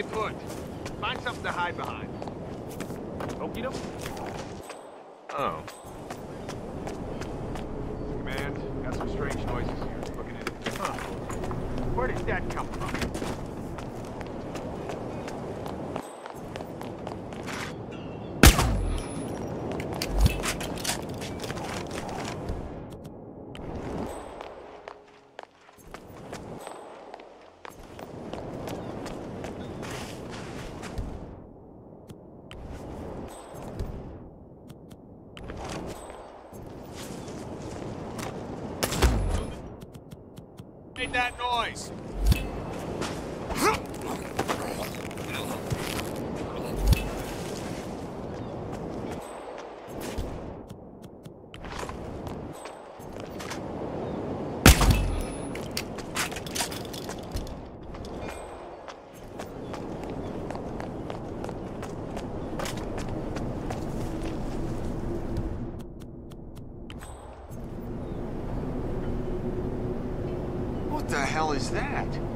foot. Find something to hide behind. Okie doke. Oh. Command, got some strange noises here. Looking into it. Huh. Where did that come from? Made that noise. What the hell is that?